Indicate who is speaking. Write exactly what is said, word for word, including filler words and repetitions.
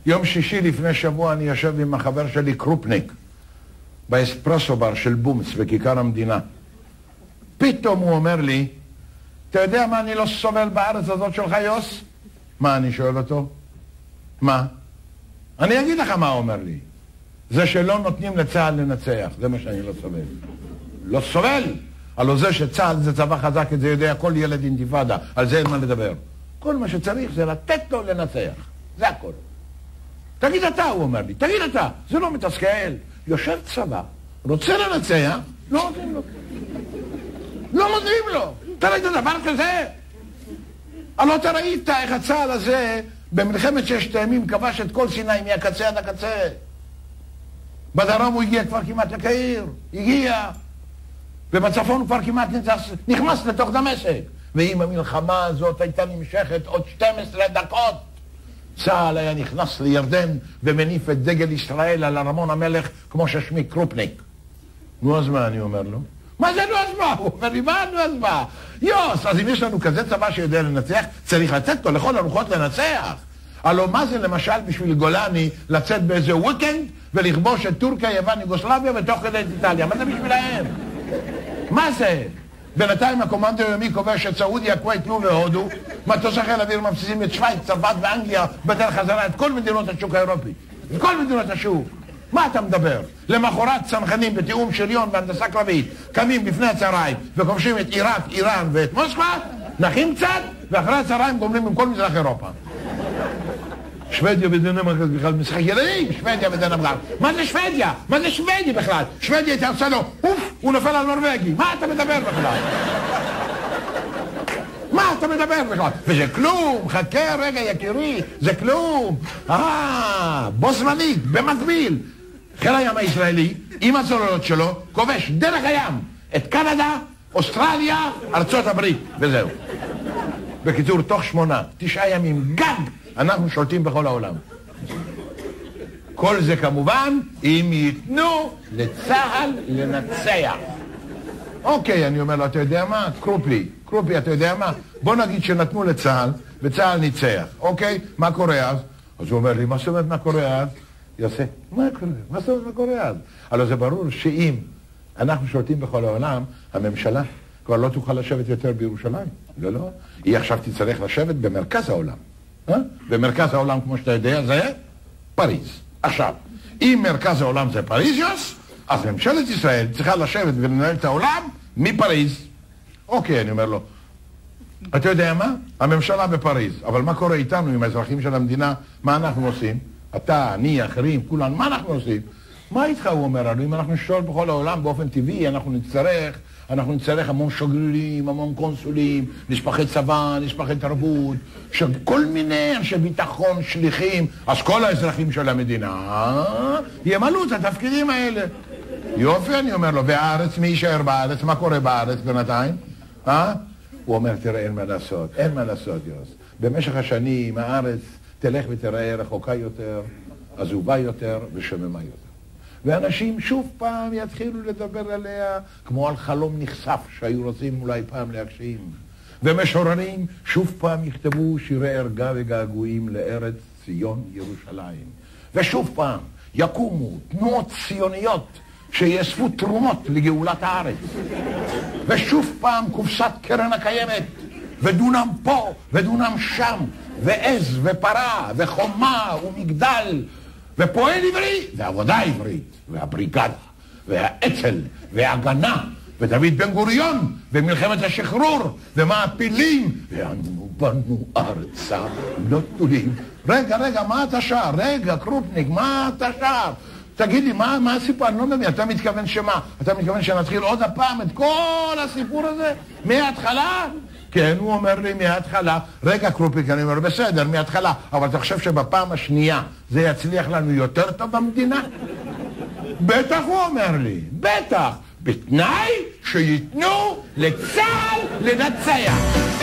Speaker 1: יום שישי לפני שבוע אני יושב עם החבר שלי קרופניק, באספרסו בר של בומס בכיכר המדינה. פתאום הוא אומר לי, אתה יודע מה אני לא סובל בארץ הזאת שלך, יוס? מה אני שואל אותו? מה? אני אגיד לך מה הוא אומר לי. זה שלא נותנים לצה"ל לנצח, זה מה שאני לא סובל. לא סובל! הלוא זה שצה"ל זה צבא חזק, את זה יודע כל ילד אינתיפאדה, על זה אין מה לדבר. כל מה שצריך זה לתת לו לנצח, זה הכל. תגיד אתה, הוא אומר לי, תגיד אתה, זה לא מתסכל. יושב צבא, רוצה לנצח, לא נותנים לו. לא נותנים לו. אתה ראית דבר כזה? הלוא אתה ראית איך הצה"ל הזה במלחמת ששת הימים כבש את כל סיני מהקצה עד הקצה. בדרום הוא הגיע כבר כמעט לקהיר, הגיע. ובצפון הוא כבר כמעט נכנס לתוך דמשק. ואם המלחמה הזאת הייתה נמשכת עוד שתים עשרה דקות, צה"ל היה נכנס לירדן ומניף את דגל ישראל על ארמון המלך כמו ששמי קרופניק. נו אז מה אני אומר לו? מה זה נו אז מה? הוא אומר לי, מה נו אז מה? יוס, אז אם יש לנו כזה צבא שיודע לנצח, צריך לתת לו לכל הרוחות לנצח. הלוא מה זה למשל בשביל גולני לצאת באיזה וויקנד ולכבוש את טורקיה, יוון, יוגוסלביה ותוך כדי את איטליה? מה זה בשבילהם? מה זה? בינתיים הקומנדו היומי כובש את סעודיה, כווית, לוב והודו, מטוסי חיל אוויר מבסיסים את שווייץ, צרפת ואנגליה, בדרך חזרה את כל מדינות השוק האירופי. את כל מדינות השוק. מה אתה מדבר? למחרת צנחנים בתיאום שריון והנדסה קרבית קמים לפני הצהריים וכובשים את עיראק, איראן ואת מוסקבה, נחים קצת, ואחרי הצהריים גומרים עם כל מזרח אירופה. שוודיה ודנמרק בכלל משחק ילדים, שוודיה ודנמרק. מה זה שוודיה? מה זה שוודיה בכלל? שוודיה הייתה עושה לו, אוף, הוא נופל על נורווגי. מה אתה מדבר בכלל? מה אתה מדבר בכלל? וזה כלום, חכה רגע יקירי, זה כלום. אה, בו זמנית, במקביל. חיל הים הישראלי, עם הצוללות שלו, כובש דרך הים את קנדה, אוסטרליה, ארצות הברית, וזהו. בקיצור, תוך שמונה, תשעה ימים, גג, אנחנו שולטים בכל העולם. כל זה כמובן, אם ייתנו לצה"ל לנצח. אוקיי, אני אומר לו, אתה יודע מה? קרופי, קרופי, אתה יודע מה? בוא נגיד שנתנו לצה"ל, וצה"ל ניצח. אוקיי, מה קורה אז? אז הוא אומר לי, מה זאת אומרת מה קורה אז? יוסף, מה קורה? מה זאת אומרת מה קורה אז? הלוא זה ברור שאם אנחנו שולטים בכל העולם, הממשלה כבר לא תוכל לשבת יותר בירושלים. לא, לא. היא עכשיו תצטרך לשבת במרכז העולם. אה? במרכז העולם, כמו שאתה יודע, זה פריז. עכשיו, אם מרכז העולם זה פריזיוס, אז ממשלת ישראל צריכה לשבת ולנהל את העולם מפריז. אוקיי, אני אומר לו, אתה יודע מה? הממשלה בפריז, אבל מה קורה איתנו עם האזרחים של המדינה? מה אנחנו עושים? אתה, אני, אחרים, כולנו, מה אנחנו עושים? מה איתך, הוא אומר לנו, אם אנחנו נשתול בכל העולם באופן טבעי, אנחנו נצטרך, אנחנו נצטרך המון שגרירים, המון קונסולים, נשפחי צבא, נשפחי תרבות, כל מיני אנשי ביטחון, שליחים, אז כל האזרחים של המדינה ימלאו את התפקידים האלה. יופי, אני אומר לו, והארץ, מי יישאר בארץ? מה קורה בארץ בינתיים? אה? הוא אומר, תראה, אין מה לעשות, אין מה לעשות, יוס. במשך השנים הארץ תלך ותראה רחוקה יותר, עזובה יותר ושממה יותר. ואנשים שוב פעם יתחילו לדבר עליה כמו על חלום נכסף שהיו רוצים אולי פעם להגשים. ומשוררים שוב פעם יכתבו שירי ערגה וגעגועים לארץ ציון ירושלים. ושוב פעם יקומו תנועות ציוניות שיאספו תרומות לגאולת הארץ. ושוב פעם קופסת קרן הקיימת, ודונם פה ודונם שם, ועז ופרה וחומה ומגדל, ופועל עברי, ועבודה עברית, והבריגדה, והאצ"ל, וההגנה, ודוד בן גוריון, ומלחמת השחרור, ומעפילים, ואנו בנו ארצה, לא תולים. רגע, רגע, מה אתה שר? רגע, קרופניק, מה אתה שר? תגיד לי, מה, מה הסיפור? אני לא מבין, אתה מתכוון שמה? אתה מתכוון שנתחיל עוד הפעם את כל הסיפור הזה? מההתחלה? כן, הוא אומר לי מההתחלה. רגע, קרופיק, אני אומר, בסדר, מההתחלה. אבל אתה חושב שבפעם השנייה זה יצליח לנו יותר טוב במדינה? בטח, הוא אומר לי, בטח. בתנאי שיתנו לצה"ל לנצח.